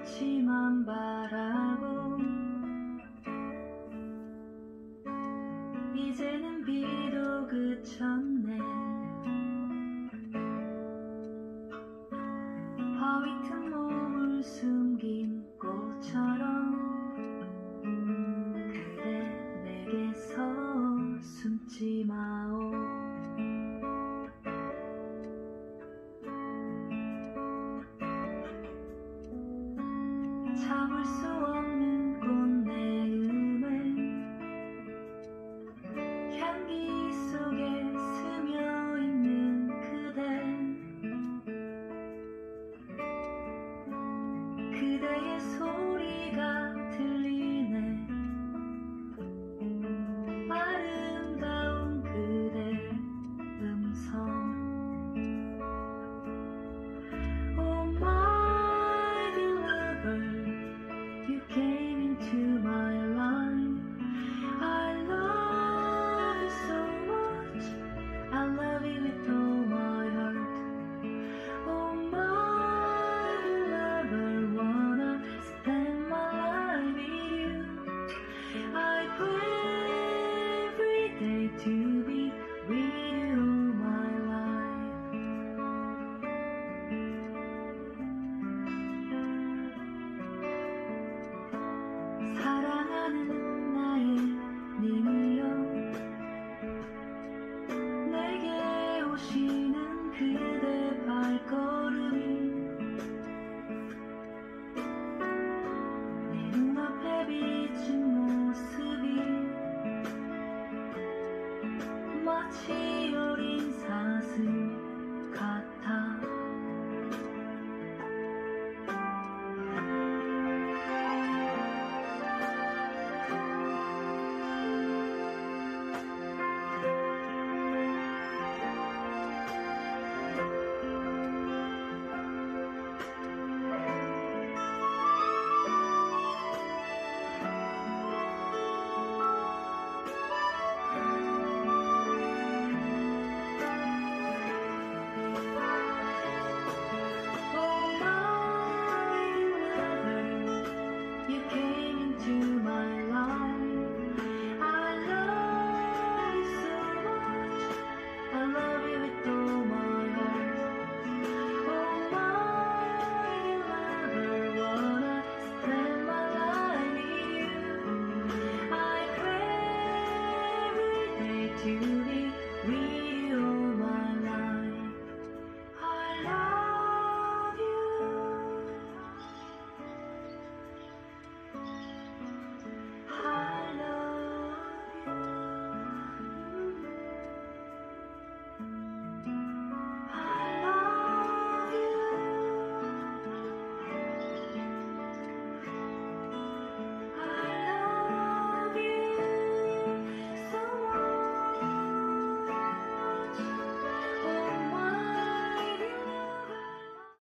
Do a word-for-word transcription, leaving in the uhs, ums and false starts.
꽃이만 바라고 이제는 비도 그쳤네. 허위튼 몸을 숨긴 꽃처럼 그대 내게서 숨지 마오. 참을 수 없는 꽃내음에 향기 속에 스며있는 그대, 그대의 소리가 들리네. 아름다운 그대 음성. Oh my dear lover, you came into my life. I love you so much, I love you with all my heart. Oh my dear lover, wanna spend my life with you. I pray every day to be with you all my life. 사랑하는